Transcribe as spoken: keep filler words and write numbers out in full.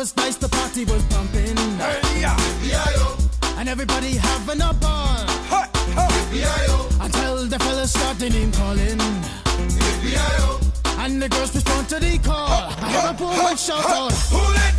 was nice, the party was pumping. Hey, yeah. And everybody having a ball. Hey, hey. Until the fellas started name calling. And the girls respond to the call. I hear a woman shout out, Who let